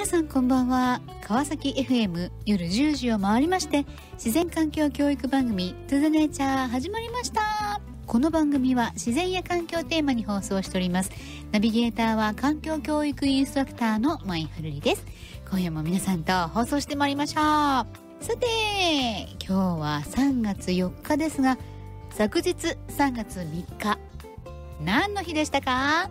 皆さんこんばんは。川崎 FM 夜10時を回りまして、自然環境教育番組 To the Nature 始まりました。この番組は自然や環境をテーマに放送しております。ナビゲーターは環境教育インストラクターのまいはるりです。今夜も皆さんと放送してまいりましょう。さて、今日は3月4日ですが、昨日3月3日何の日でしたか？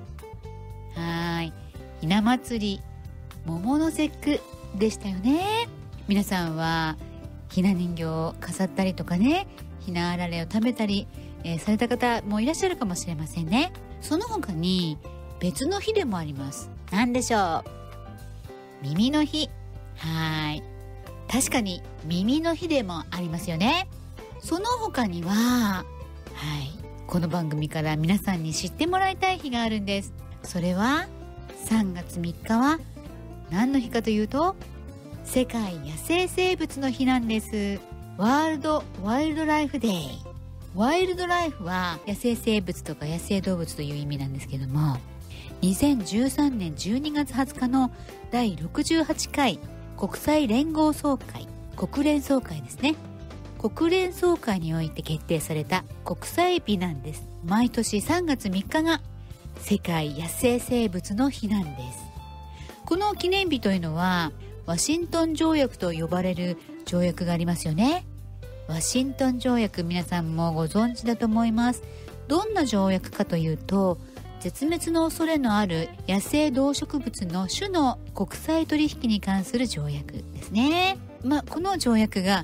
ひな祭り桃の節句でしたよね。皆さんはひな人形を飾ったりとかね、ひなあられを食べたり、された方もいらっしゃるかもしれませんね。その他に別の日でもあります。何でしょう？耳の日。確かに耳の日でもありますよね。その他にはこの番組から皆さんに知ってもらいたい日があるんです。それは3月3日は何の日かというと、世界野生生物の日なんです。ワールドワイルドライフデー。ワイルドライフは野生生物とか野生動物という意味なんですけども、2013年12月20日の第68回国際連合総会、国連総会ですね。国連総会において決定された国際日なんです。毎年3月3日が世界野生生物の日なんです。この記念日というのはワシントン条約と呼ばれる条約がありますよね。ワシントン条約、皆さんもご存知だと思います。どんな条約かというと、絶滅の恐れのある野生動植物の種の国際取引に関する条約ですね。この条約が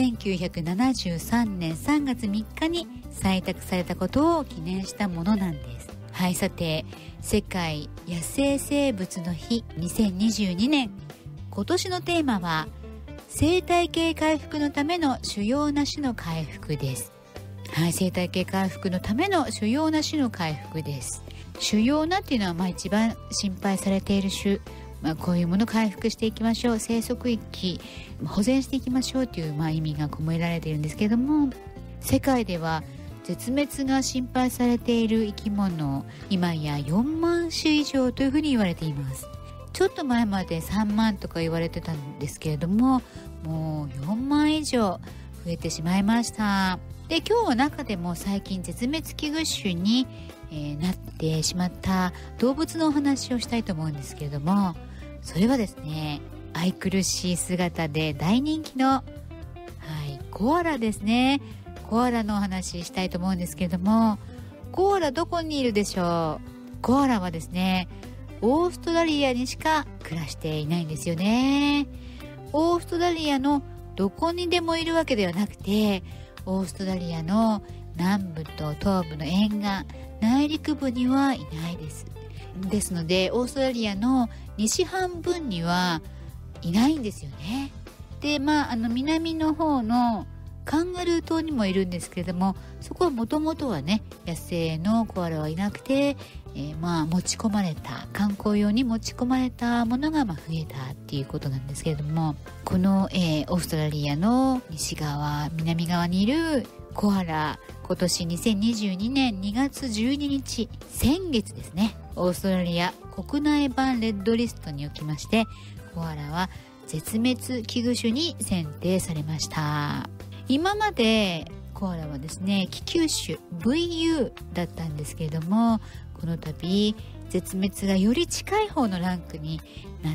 1973年3月3日に採択されたことを記念したものなんです。さて、世界野生生物の日2022年、今年のテーマは生態系回復のための主要な種の回復です。生態系回復のための主要な種の回復です。主要なっていうのは一番心配されている種、こういうものを回復していきましょう、生息域保全していきましょうという意味が込められているんですけれども、世界では絶滅が心配されている生き物、今や4万種以上というふうに言われています。ちょっと前まで3万とか言われてたんですけれども、もう4万以上増えてしまいました。で、今日は中でも最近絶滅危惧種に、なってしまった動物のお話をしたいと思うんですけれども、それはですね、愛くるしい姿で大人気の、コアラですね。コアラのお話したいと思うんですけれども、コアラどこにいるでしょう？コアラはですね、オーストラリアにしか暮らしていないんですよね。オーストラリアのどこにでもいるわけではなくて、オーストラリアの南部と東部の沿岸、内陸部にはいないです。ですので、オーストラリアの西半分にはいないんですよね。で、南の方のカンガルー島にもいるんですけれども、そこはもともとはね、野生のコアラはいなくて、持ち込まれた、観光用に持ち込まれたものが増えたっていうことなんですけれども、この、オーストラリアの西側、南側にいるコアラ、今年2022年2月12日、先月ですね、オーストラリア国内版レッドリストにおきまして、コアラは絶滅危惧種に選定されました。今までコアラはですね、危急種 VU だったんですけれども、この度絶滅がより近い方のランクになって、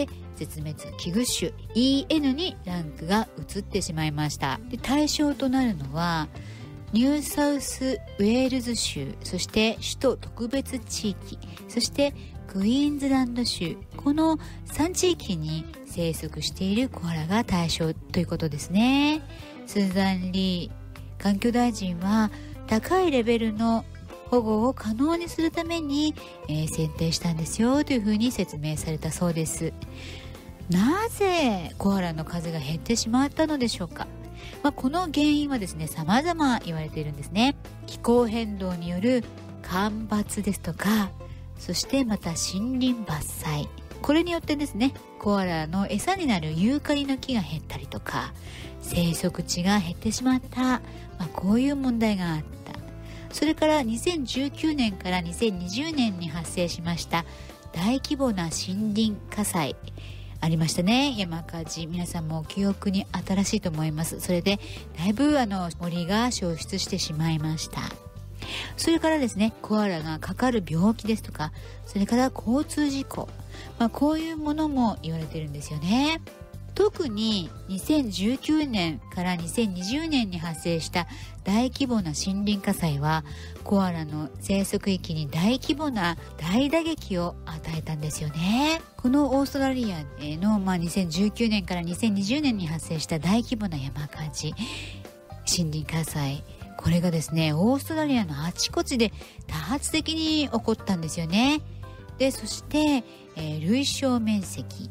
絶滅危惧種 EN にランクが移ってしまいました。で、対象となるのはニューサウスウェールズ州、そして首都特別地域、そしてクイーンズランド州、この3地域に生息しているコアラが対象ということですね。スーザン・リー環境大臣は、高いレベルの保護を可能にするために、選定したんですよというふうに説明されたそうです。なぜコアラの数が減ってしまったのでしょうか？この原因はですね、様々言われているんですね。気候変動による干ばつですとか、そしてまた森林伐採、これによってですね、コアラの餌になるユーカリの木が減ったりとか、生息地が減ってしまった、こういう問題があった。それから2019年から2020年に発生しました大規模な森林火災、 ありましたね、山火事。皆さんも記憶に新しいと思います。それでだいぶ森が消失してしまいました。それからですね、コアラがかかる病気ですとか、それから交通事故、こういうものも言われてるんですよね。特に2019年から2020年に発生した大規模な森林火災は、コアラの生息域に大規模な大打撃を与えたんですよね。このオーストラリアの、2019年から2020年に発生した大規模な山火事、森林火災、これがですね、オーストラリアのあちこちで多発的に起こったんですよね。で、そして、類焼面積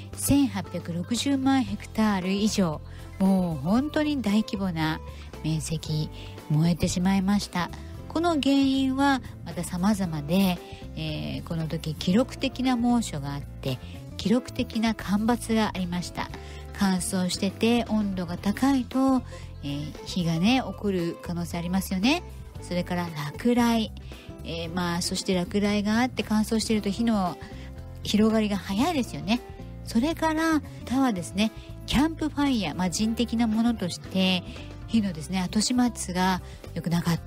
1860万ヘクタール以上、もう本当に大規模な面積燃えてしまいました。この原因はまた様々で、この時記録的な猛暑があって、記録的な干ばつがありました。乾燥してて温度が高いと、火がね起こる可能性ありますよね。それから落雷、そして落雷があって乾燥していると火の広がりが早いですよね。それから他はですね、キャンプファイヤー、人的なものとして火のですね後始末が良くなかった、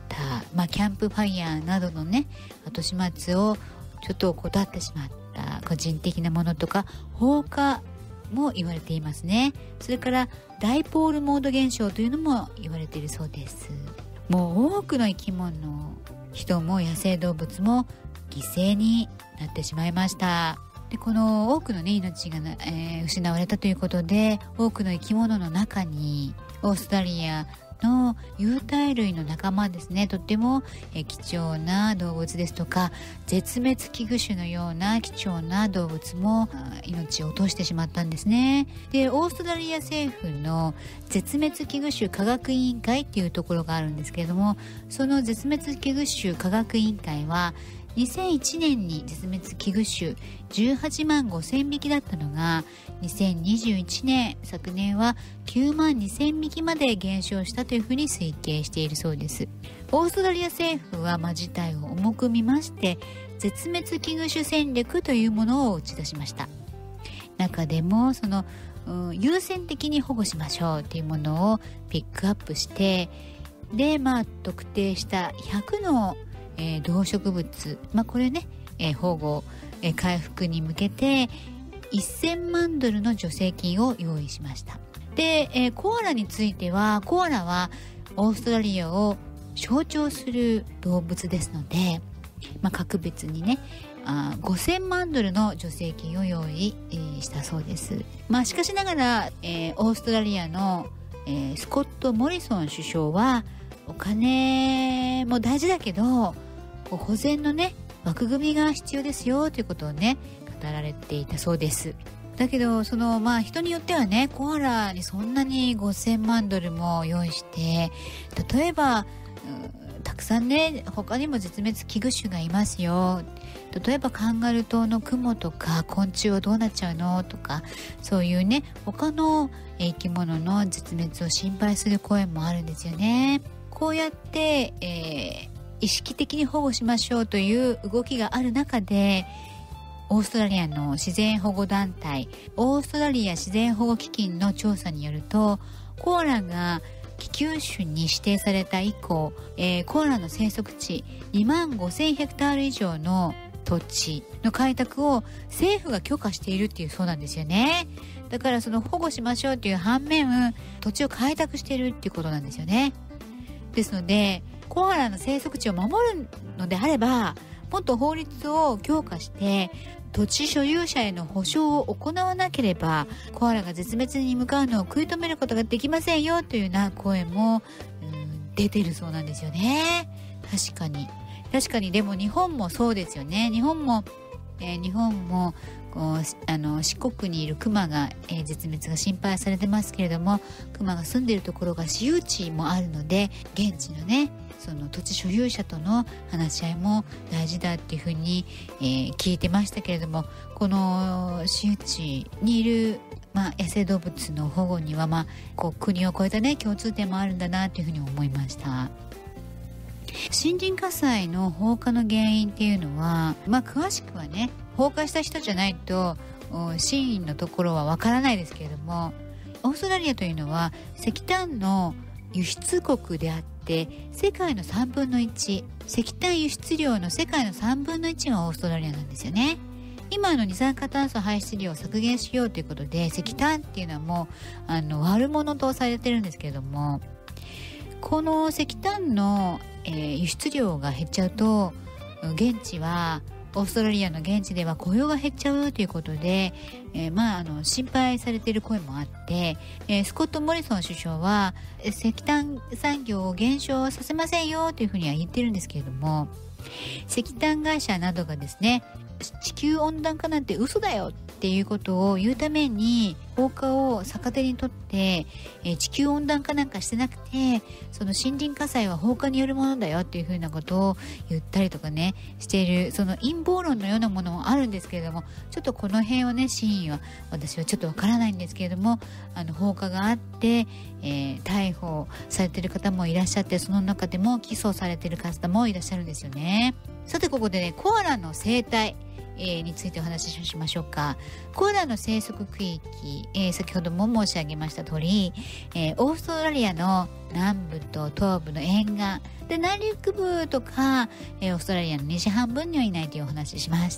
キャンプファイヤーなどのね後始末をちょっと怠ってしまった個人的なものとか、放火も言われていますね。それからダイポールモード現象というのも言われているそうです。もう多くの生き物、人も野生動物も犠牲になってしまいました。で、この多くのね命が、失われたということで、多くの生き物の中にオーストラリアの有袋類の仲間ですね、とっても、貴重な動物ですとか、絶滅危惧種のような貴重な動物も命を落としてしまったんですね。で、オーストラリア政府の絶滅危惧種科学委員会っていうところがあるんですけれども、その絶滅危惧種科学委員会は2001年に絶滅危惧種18万5000匹だったのが、2021年、昨年は9万2000匹まで減少したというふうに推計しているそうです。オーストラリア政府は事態を重く見まして、絶滅危惧種戦略というものを打ち出しました。中でも優先的に保護しましょうというものをピックアップして、で、特定した100の動植物、これね、保護、回復に向けて1000万ドルの助成金を用意しました。で、コアラについては、コアラはオーストラリアを象徴する動物ですので、格別にね5000万ドルの助成金を用意、したそうです。しかしながら、オーストラリアの、スコット・モリソン首相は、お金も大事だけど保全のね枠組みが必要ですよということをね語られていたそうです。だけど人によってはね、コアラにそんなに5000万ドルも用意して、例えばたくさんね他にも絶滅危惧種がいますよ、例えばカンガルー島のクモとか昆虫はどうなっちゃうのとか、そういうね他の生き物の絶滅を心配する声もあるんですよね。こうやって、意識的に保護しましょうという動きがある中で、オーストラリアの自然保護団体オーストラリア自然保護基金の調査によると、コアラが危急種に指定された以降、コアラの生息地2万5000ヘクタール以上の土地の開拓を政府が許可しているっていうそうなんですよね。だから保護しましょうっていう反面、土地を開拓しているっていうことなんですよね。ですのでコアラの生息地を守るのであれば、もっと法律を強化して土地所有者への補償を行わなければ、コアラが絶滅に向かうのを食い止めることができませんよというような声も出てるそうなんですよね。確かに。でも日本もそうですよね。日本も四国にいるクマが、絶滅が心配されてますけれども、クマが住んでいるところが私有地もあるので、現地のね土地所有者との話し合いも大事だっていうふうに、聞いてましたけれども、この私有地にいる、野生動物の保護には、国を越えたね共通点もあるんだなというふうに思いました。森林火災の放火の原因っていうのは、詳しくはね、放火した人じゃないと真意のところはわからないですけれども、オーストラリアというのは石炭の輸出国であって世界の3分の1、石炭輸出量の世界の3分の1がオーストラリアなんですよね。今二酸化炭素排出量を削減しようということで石炭っていうのはもう悪者とされてるんですけれども、この石炭の、輸出量が減っちゃうと現地はオーストラリアの現地では雇用が減っちゃうということで、心配されている声もあって、スコット・モリソン首相は石炭産業を減少させませんよというふうには言ってるんですけれども、石炭会社などがですね、地球温暖化なんて嘘だよっていうことを言うために放火を逆手にとって、地球温暖化なんかしてなくてその森林火災は放火によるものだよっていうふうなことを言ったりとかねしている、その陰謀論のようなものもあるんですけれども、ちょっとこの辺はね真意は私はちょっとわからないんですけれども、放火があって、逮捕されている方もいらっしゃって、その中でも起訴されている方もいらっしゃるんですよね。さてここでね、コアラの生態についてお話ししましょうか。コアラの生息区域、先ほども申し上げました通り、オーストラリアの南部と東部の沿岸で、内陸部とか、オーストラリアの西半分にはいないというお話ししました。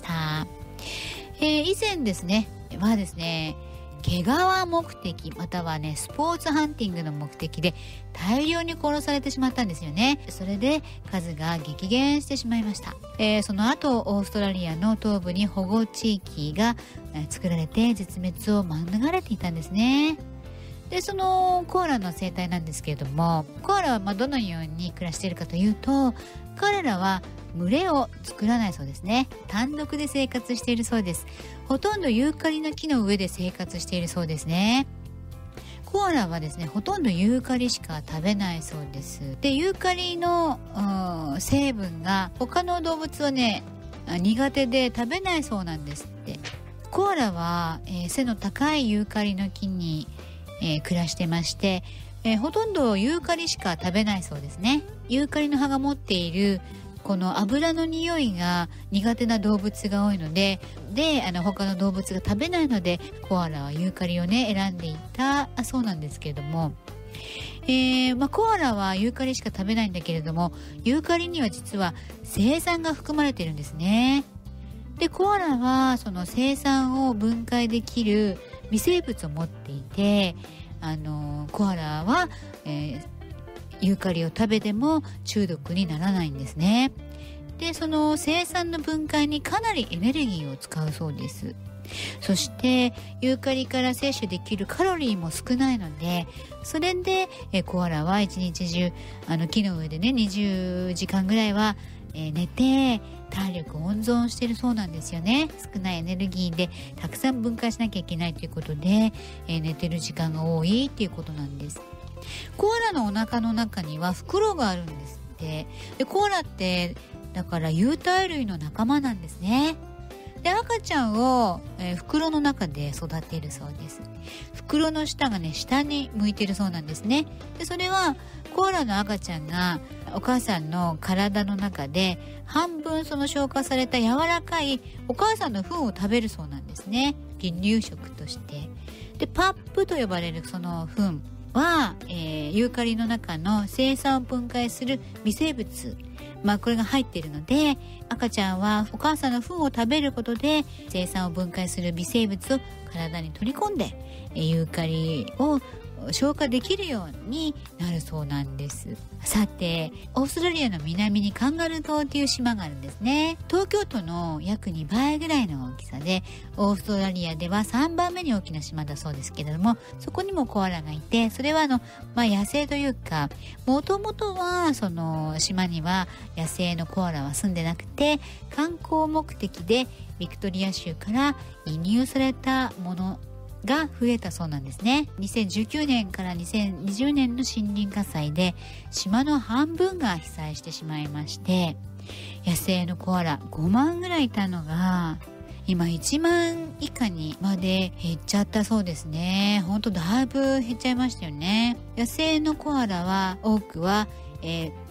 以前ですね毛皮目的またはねスポーツハンティングの目的で大量に殺されてしまったんですよね。それで数が激減してしまいました。その後オーストラリアの東部に保護地域が作られて絶滅を免れていたんですね。でそのコアラの生態なんですけれども、コアラはどのように暮らしているかというと、彼らは群れを作らないそうですね。単独で生活しているそうです。ほとんどユーカリの木の上で生活しているそうですね。コアラはですねほとんどユーカリしか食べないそうです。でユーカリの成分が他の動物はね苦手で食べないそうなんですって。コアラは、背の高いユーカリの木に、暮らしてまして、ほとんどユーカリしか食べないそうですね。ユーカリの葉が持っているこの油の匂いが苦手な動物が多いので、他の動物が食べないのでコアラはユーカリをね選んでいたそうなんですけれども、コアラはユーカリしか食べないんだけれども、ユーカリには実は青酸が含まれているんですね。でコアラはその青酸を分解できる微生物を持っていて、コアラは、ユーカリを食べても中毒にならないんですね。でその青酸の分解にかなりエネルギーを使うそうです。そしてユーカリから摂取できるカロリーも少ないので、それでコアラは一日中木の上でね20時間ぐらいは寝て体力を温存しているそうなんですよね。少ないエネルギーでたくさん分解しなきゃいけないということで、寝てる時間が多いっていうことなんです。コアラのお腹の中には袋があるんですって。でコアラってだから有袋類の仲間なんですね。で赤ちゃんを、袋の中で育てるそうです。袋の下がね下に向いてるそうなんですね。でそれはコアラの赤ちゃんがお母さんの体の中で半分その消化された柔らかいお母さんの糞を食べるそうなんですね。離乳食として。でパップと呼ばれるその糞は、ユーカリの中の青酸を分解する微生物、これが入っているので、赤ちゃんはお母さんの糞を食べることで青酸を分解する微生物を体に取り込んで、ユーカリを消化できるようになるそうなんです。さてオーストラリアの南にカンガルー島という島があるんですね。東京都の約2倍ぐらいの大きさで、オーストラリアでは3番目に大きな島だそうですけれども、そこにもコアラがいて、それは野生というか、もともとはその島には野生のコアラは住んでなくて、観光目的でビクトリア州から輸入されたものが増えたそうなんですね。2019年から2020年の森林火災で島の半分が被災してしまいまして、野生のコアラ5万ぐらいいたのが今1万以下にまで減っちゃったそうですね。だいぶ減っちゃいましたよね。野生のコアラは多くは、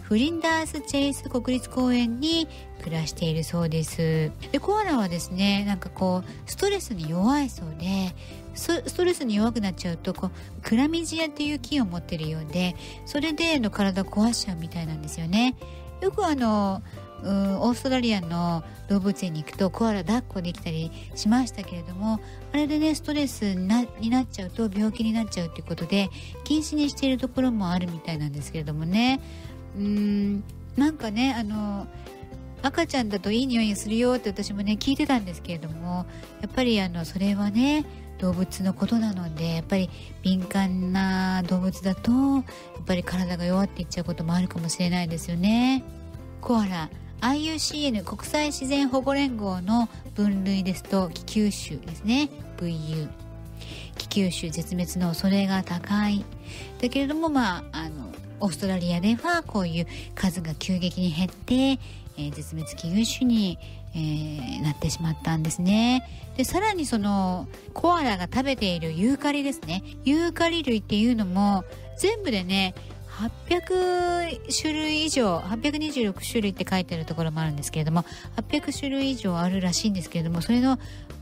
フリンダースチェイス国立公園に暮らしているそうです。でコアラはですね、なんかこうストレスに弱いそうで、ストレスに弱くなっちゃうとクラミジアっていう菌を持ってるようで、それで体を壊しちゃうみたいなんですよね。よくオーストラリアの動物園に行くとコアラ抱っこできたりしましたけれども、あれでねストレスになっちゃうと病気になっちゃうということで禁止にしているところもあるみたいなんですけれどもね。なんかね赤ちゃんだといい匂いするよって私もね聞いてたんですけれども、やっぱりそれはね動物のことなので、やっぱり敏感な動物だとやっぱり体が弱っていっちゃうこともあるかもしれないですよね。コアラIUCN 国際自然保護連合の分類ですと危急種ですね。 VU 危急種、絶滅の恐れが高いだけれども、オーストラリアではこういう数が急激に減って、絶滅危惧種に、なってしまったんですね。でさらにそのコアラが食べているユーカリですね。ユーカリ類っていうのも全部でね800種類以上、826種類って書いてあるところもあるんですけれども、800種類以上あるらしいんですけれども、それの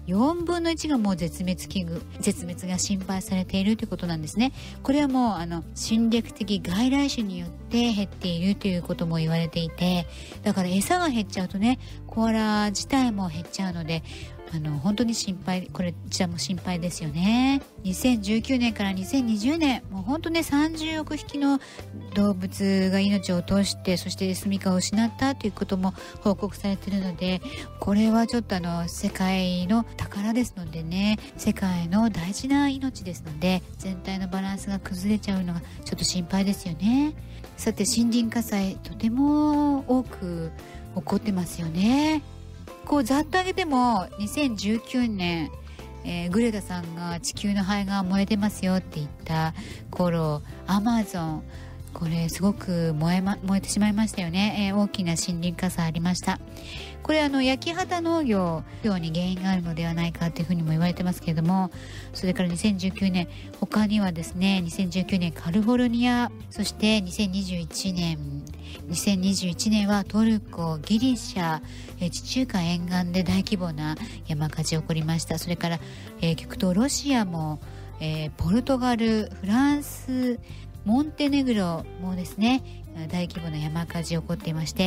4分の1がもう絶滅が心配されているということなんですね。これはもう侵略的外来種によって減っているということも言われていて、だから餌が減っちゃうとねコアラ自体も減っちゃうので本当に心配、こちらも心配ですよね。2019年から2020年もう本当ね30億匹の動物が命を落として、そして住処を失ったということも報告されているので、これはちょっと世界の宝ですのでね、世界の大事な命ですので、全体のバランスが崩れちゃうのがちょっと心配ですよね。さて森林火災とても多く起こってますよね。ざっと挙げても2019年、グレタさんが地球の肺が燃えてますよって言った頃、アマゾンこれすごく燃えてしまいましたよね。大きな森林火災ありました。これ焼き畑農業に原因があるのではないかというふうにも言われてますけれども、それから2019年他にはですね、2019年カリフォルニア、そして2021年はトルコ、ギリシャ、地中海沿岸で大規模な山火事起こりました。それから、極東ロシアも、ポルトガル、フランス、モンテネグロもですね大規模な山火事起こっていまして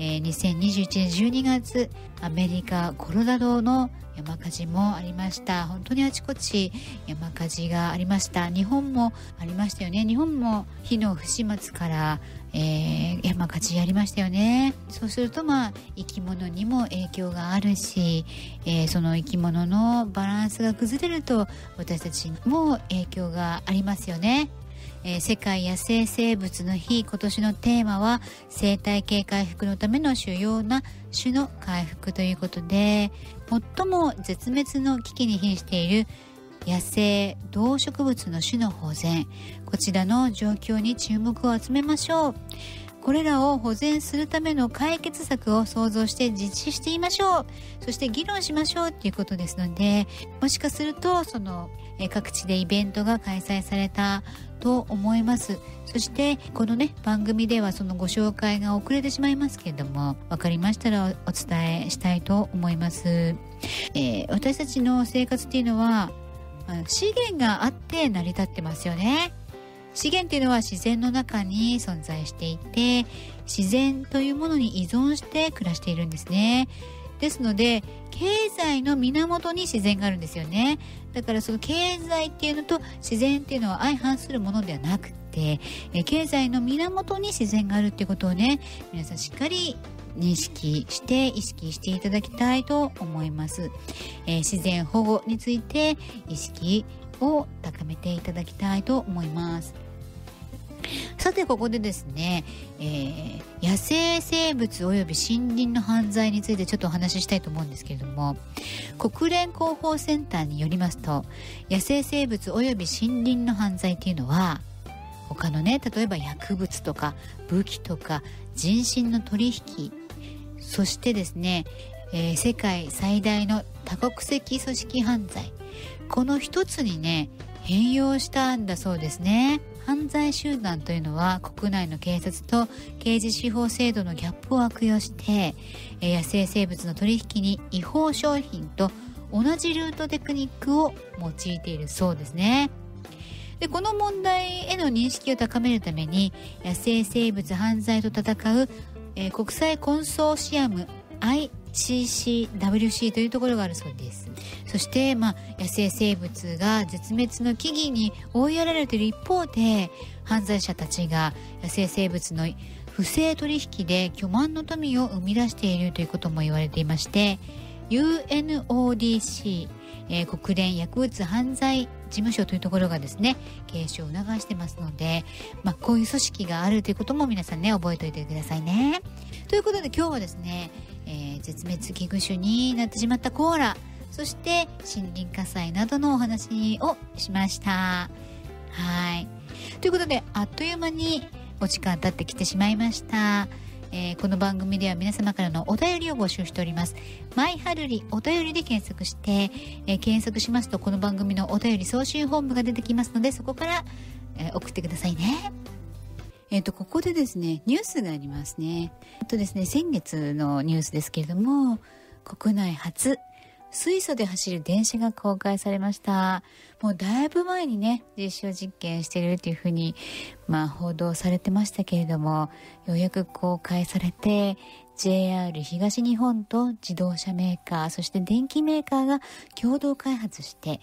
、2021年12月アメリカコロラドの山火事もありました。本当にあちこち山火事がありました。日本もありましたよね。日本も火の不始末から、山火事ありましたよね。そうすると生き物にも影響があるし、その生き物のバランスが崩れると私たちにも影響がありますよね。世界野生生物の日、今年のテーマは生態系回復のための主要な種の回復ということで、最も絶滅の危機に瀕している野生動植物の種の保全、こちらの状況に注目を集めましょう。これらを保全するための解決策を想像して実施してみましょう。そして議論しましょうということですので、もしかすると各地でイベントが開催されたと思います。そしてこのね番組ではそのご紹介が遅れてしまいますけれども、分かりましたらお伝えしたいと思います。私たちの生活っていうのは資源があって成り立ってますよね。資源っていうのは自然の中に存在していて、自然というものに依存して暮らしているんですね。ですので経済の源に自然があるんですよね。だからその経済っていうのと自然っていうのは相反するものではなくて、経済の源に自然があるっていうことをね、皆さんしっかり認識して意識していただきたいと思います。自然保護について意識を高めていただきたいと思います。さてここでですね、野生生物および森林の犯罪についてちょっとお話ししたいと思うんですけれども、国連広報センターによりますと、野生生物および森林の犯罪っていうのは他のね、例えば薬物とか武器とか人身の取引、そしてですね、世界最大の多国籍組織犯罪、この一つにね変容したんだそうですね。犯罪集団というのは国内の警察と刑事司法制度のギャップを悪用して野生生物の取引に違法商品と同じルートテクニックを用いているそうですね。でこの問題への認識を高めるために野生生物犯罪と戦う、国際コンソーシアム ICCWC というところがあるそうです。そして、野生生物が絶滅の危機に追いやられている一方で犯罪者たちが野生生物の不正取引で巨万の富を生み出しているということも言われていまして、 UNODC、国連薬物犯罪事務所というところがですね警鐘を促してますので、こういう組織があるということも皆さんね覚えておいてくださいね。ということで今日はですね、絶滅危惧種になってしまったコアラ、そして森林火災などのお話をしました。はい、ということであっという間にお時間経ってきてしまいました。この番組では皆様からのお便りを募集しております。マイハルリお便りで検索して、検索しますとこの番組のお便り送信本部が出てきますので、そこから、送ってくださいね。ここでですねニュースがありますね。ですね、先月のニュースですけれども、国内初水素で走る電車が公開されました。もうだいぶ前にね実証実験しているというふうに報道されてましたけれども、ようやく公開されて JR 東日本と自動車メーカー、そして電機メーカーが共同開発して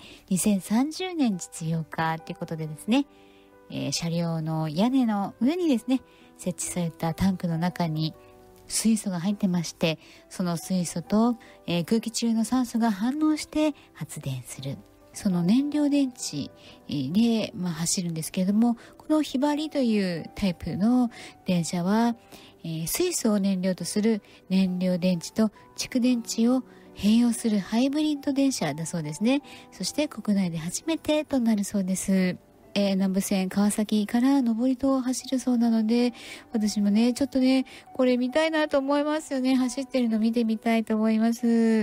2030年実用化ということでですね、車両の屋根の上にですね設置されたタンクの中に水素が入ってまして、その水素と、空気中の酸素が反応して発電する、その燃料電池で、走るんですけれども、このひばりというタイプの電車は、水素を燃料とする燃料電池と蓄電池を併用するハイブリッド電車だそうですね。そして国内で初めてとなるそうです。南武線川崎から上りと走るそうなので、私もねちょっとねこれ見たいなと思いますよね。走ってるの見てみたいと思います。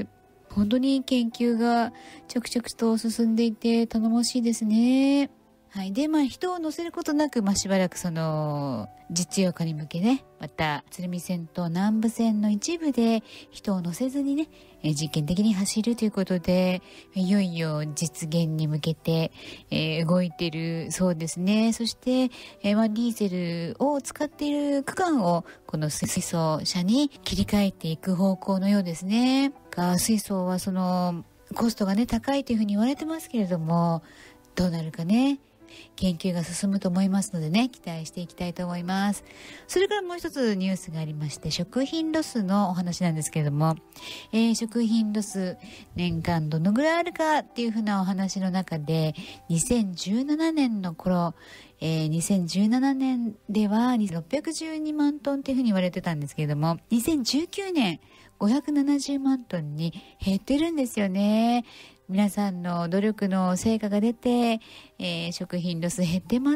本当に研究が着々と進んでいて頼もしいですね。はい、で人を乗せることなく、しばらくその実用化に向けね、また鶴見線と南武線の一部で人を乗せずにね実験的に走るということで、いよいよ実現に向けて、動いているそうですね。そして、ディーゼルを使っている区間をこの水素車に切り替えていく方向のようですね。水素はそのコストがね高いというふうに言われてますけれども、どうなるかね研究が進むと思いますのでね、期待していきたいと思います。それからもう一つニュースがありまして、食品ロスのお話なんですけれども、食品ロス年間どのぐらいあるかっていうふうなお話の中で、2017年の頃、2017年では612万トンっていうふうに言われてたんですけれども、2019年570万トンに減ってるんですよね。皆さんの努力の成果が出て、食品ロス減ってます。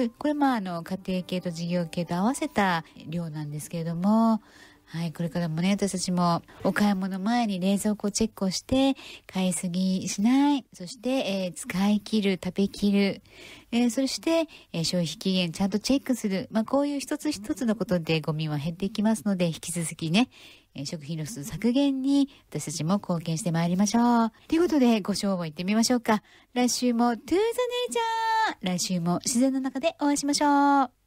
これ家庭系と事業系と合わせた量なんですけれども、はい、これからもね私たちもお買い物前に冷蔵庫をチェックをして買いすぎしない、そして、使い切る、食べきる、そして、消費期限ちゃんとチェックする、こういう一つ一つのことでゴミは減っていきますので、引き続きね食品ロス削減に私たちも貢献してまいりましょう。ということでご賞を言ってみましょうか。来週も To the Nature、 来週も自然の中でお会いしましょう。